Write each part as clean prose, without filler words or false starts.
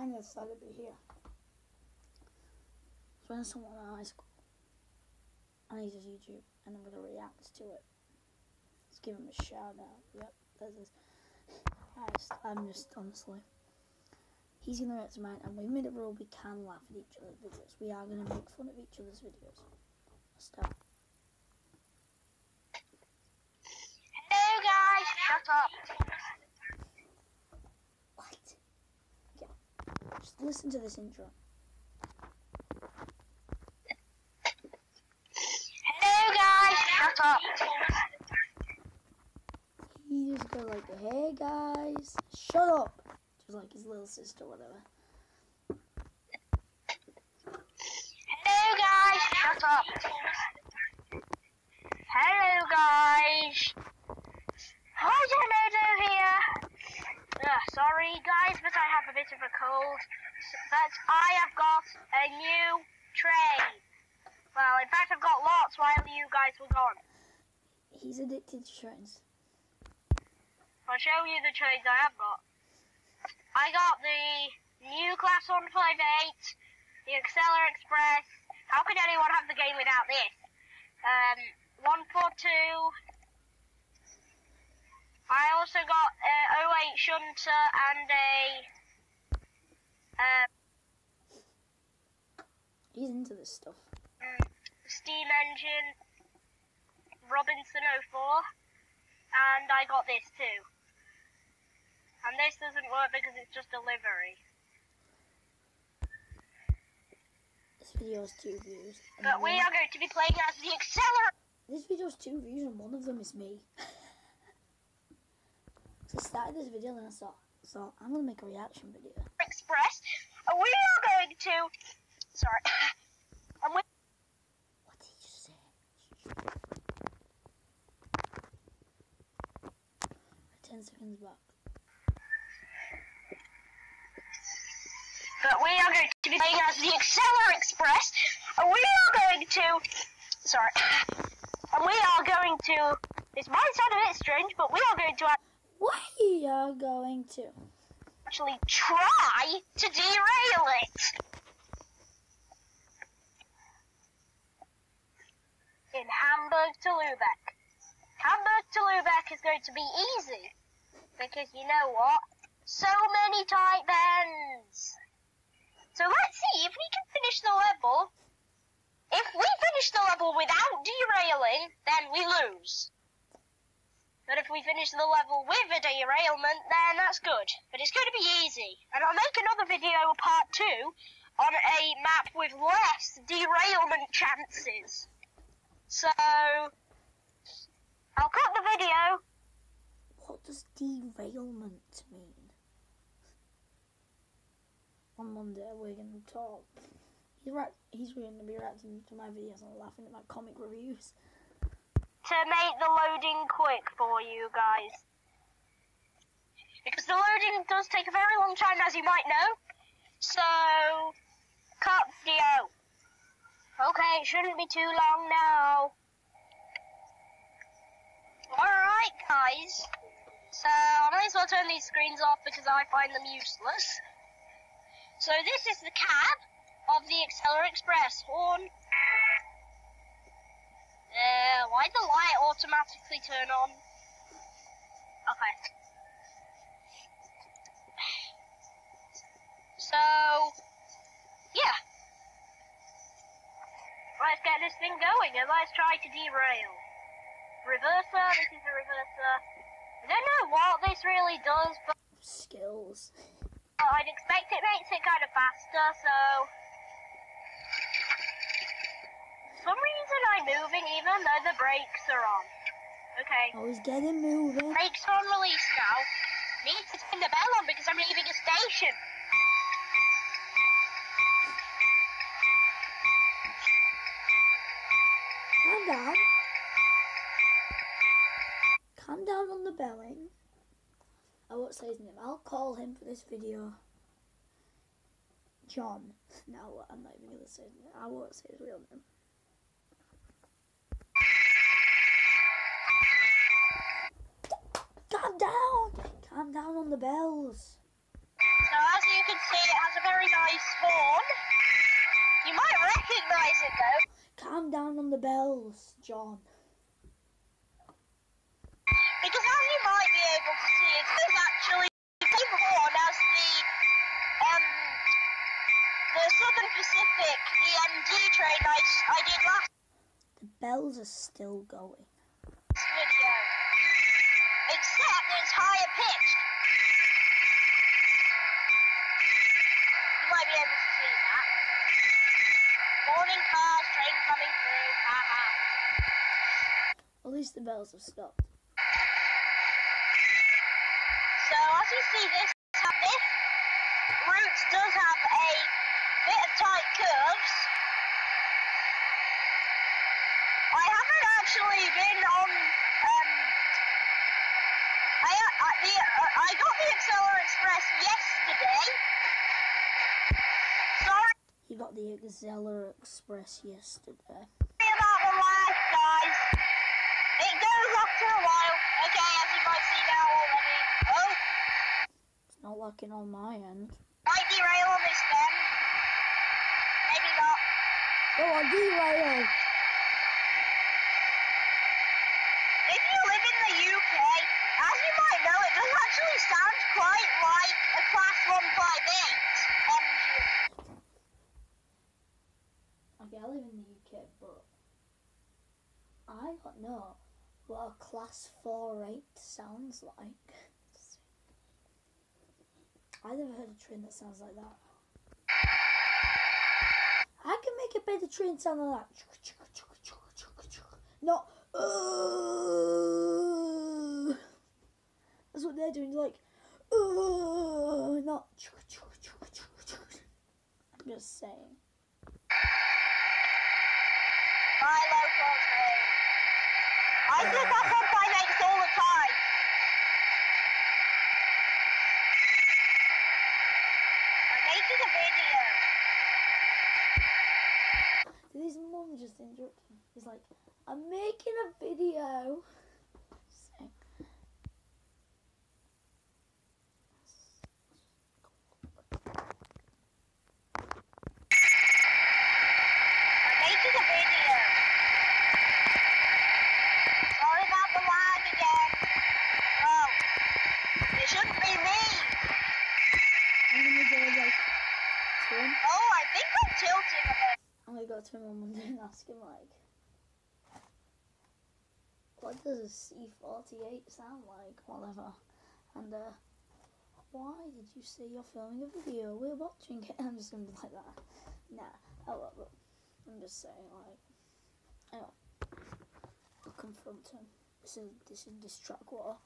finally decided to be here. So when someone in high school and he's his YouTube and I'm going to react to it. Let's give him a shout out. Yep, there's this. I'm just honestly. He's going to react to mine, and we've made a rule we can laugh at each other's videos. We are going to make fun of each other's videos. Let's start. Hello guys, shut up. What? Okay. Just listen to this intro. Hello guys, shut up. He just goes like, hey guys, shut up. Just like his little sister, whatever. Hello guys, shut up. Hello guys. Hi Dodo here. Sorry guys, but I have a bit of a cold. But I have got a new tray. Well, in fact I've got lots while you guys were gone. He's addicted to trains. I'll show you the trays I have got. I got the new Class 158, the Acceler Express. How could anyone have the game without this? 142. I also got 08 Shunter and a He's into this stuff. Steam Engine Robinson 04, and I got this too. And this doesn't work because it's just delivery. This video has 2 views. But we are going to be playing as the Acceler. This video has 2 views and one of them is me. So I started this video and I thought I'm going to make a reaction video. Express. And we are going to... Sorry. And we... What did you just say? 10 seconds back. But we are going to be playing as the Acceler Express. And we are going to... Sorry. And we are going to... This might sound a bit strange, but we are going to... We are going to actually try to derail it. In Hamburg to Lübeck. Hamburg to Lübeck is going to be easy. Because you know what? So many tight bends. So let's see if we can finish the level. If we finish the level without derailing, then we lose. But if we finish the level with a derailment, then that's good. But it's going to be easy. And I'll make another video, part 2, on a map with less derailment chances. So, I'll cut the video. What does derailment mean? On Monday we're going to talk. He's going to be reacting to my videos and laughing at my comic reviews. To make the loading quick for you guys. Because the loading does take a very long time, as you might know. So, cut video. Okay, it shouldn't be too long now. Alright guys. So, I might as well turn these screens off because I find them useless. So this is the cab of the Acceler Express. Horn. Why'd the light automatically turn on? Okay. So, yeah. Let's get this thing going and let's try to derail. Reverser, this is the reverser. I don't know what this really does, but... Skills. I'd expect it makes it kind of faster, so... For some reason I'm moving even though the brakes are on. Okay. Oh, he's getting moving. Brakes are on release now. Need to turn the bell on because I'm leaving a station. Calm down. Calm down on the belling. I won't say his name. I'll call him for this video John. No, I'm not even going to say his name. I won't say his real name. Calm down! Calm down on the bells. So as you can see, it has a very nice horn. You might recognise it though. Calm down on the bells, John. Because as you might be able to see, it is actually the same horn as the Southern Pacific EMD train I did last The bells are still going. video. Except it's higher pitched. You might be able to see that. Morning cars, train coming through, haha. At least the bells have stopped. So as you see, this route does have a bit of tight curves. I haven't actually been on. I got the Acceler Express yesterday. Sorry He got the Acceler Express yesterday. about the lag, guys. It goes after a while. Okay, as you might see now already. Oh, It's not locking on my end. might derail on this then. Maybe not. Go on, derail! If you live in the UK, as you might know, it does actually sound quite like a Class 158 engine. Okay, I live in the UK, but I don't know what a Class 4.8 sounds like. I never heard a train that sounds like that. I can make a better train sound like that. Not. That's what they're doing. Like. Not. I'm just saying. My local train. I do that on Fridays all the time. I'm making a video. His mum just interrupted him. He's like, I'm making a video. Saying. I'm making a video. Sorry about the lag again. Oh, it shouldn't be me. I'm gonna go like to him. Oh, I think I'm tilting a bit. I'm gonna go to him on Monday and ask him like, what does a C-48 sound like? Whatever. And why did you say you're filming a video? We're watching it. I'm just gonna be like that. Nah, however, I'm just saying like, anyway, I'll confront him. This is diss track war.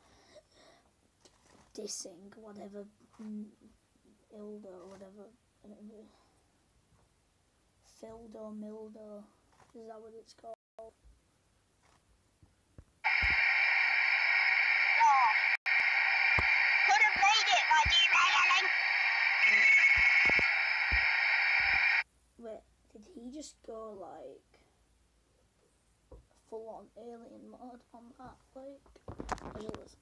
Dissing whatever Ildo or whatever. Fildo, Mildo. Is that what it's called? Oh. Could have made it by derailing. Wait, did he just go like full on alien mode on that? Like, I just listen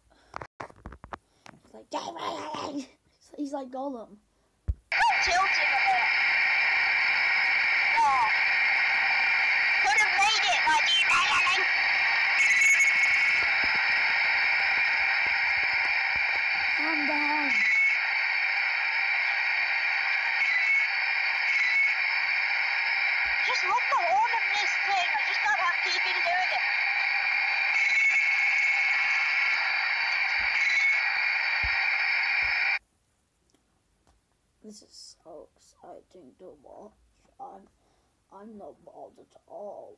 like, he's like Gollum. I'm tilting a bit. Oh. Could have made it by derailing. Calm down. Just love the horn of this thing. I just can't have keeping doing it. This is so exciting to watch. I'm not bored at all.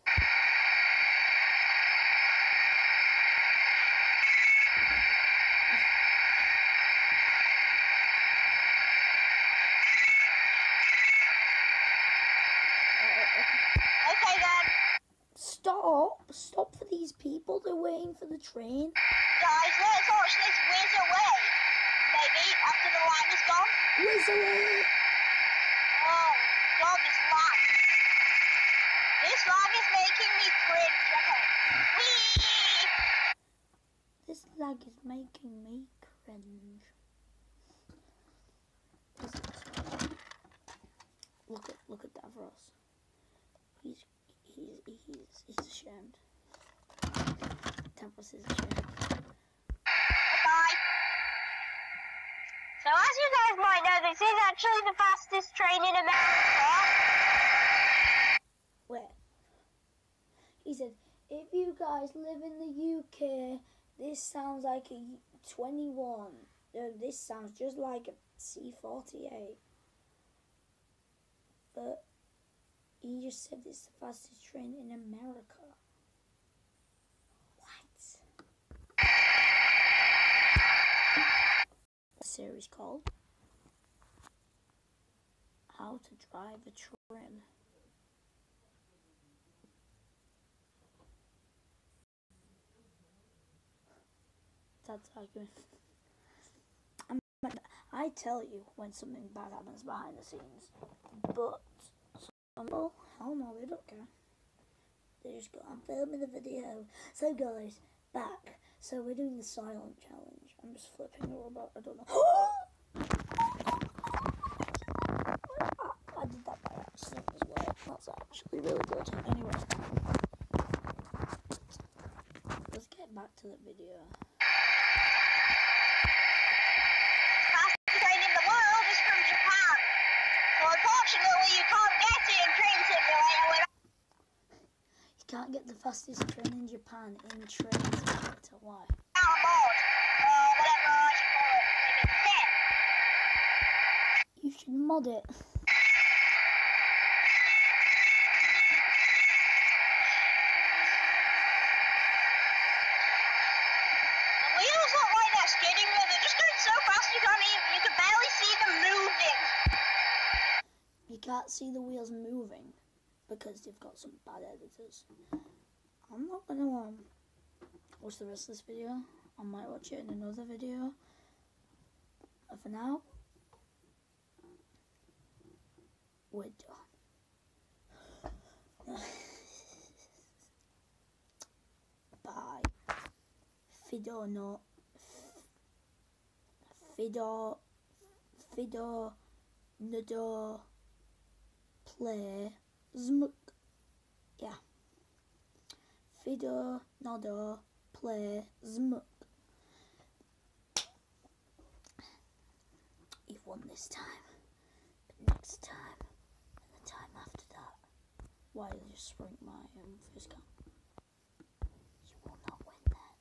Okay then. Stop for these people. They're waiting for the train. Guys, let's watch this whiz away. Maybe after the line is gone. Whiz away. Oh, God, this lag. This lag is making me cringe. Okay. Whee! This lag is making me cringe. Look at Davros. He's ashamed. Davros is ashamed. Bye. So as you guys might know, this is actually the fastest train in America. Where? He said, if you guys live in the UK, this sounds like a 21. This sounds just like a C48. But he just said it's the fastest train in America. What? A series called How to Drive a Train. That's argument. I tell you when something bad happens behind the scenes, but some people, hell no, they don't care. They just go, I'm filming the video. So guys, back. So we're doing the silent challenge. I'm just flipping the robot. I don't know. I did that by accident as well. That's actually really good. Anyway, let's get back to the video. Unfortunately, you can't get it in Train Simulator. You can't get the fastest train in Japan in Train Simulator. Why? Out of mode, or whatever I should call it. Maybe You should mod it. The wheels look like they're skidding, but they're just going so fast you can barely see them moving. You can't see the wheels moving because they've got some bad editors. I'm not gonna watch the rest of this video. I might watch it in another video. But for now, we're done. Bye. Fido no. Fido. Nodo. Play Zmuk. Yeah. Fido Nodo Play Zmuk. You've won this time. But next time and the time after that. Why did you spring my first gun? You will not win then.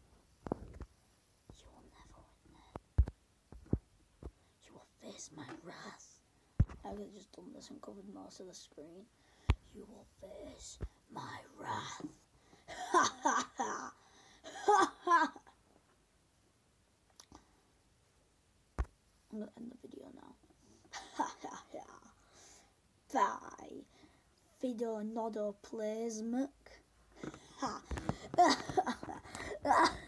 You will never win then. You will face my wrath. I could have just done this and covered most of the screen. You will face my wrath. Ha ha ha. Ha ha. I'm going to end the video now. Ha ha ha. Bye. Fido Nodo plays Muck. Ha.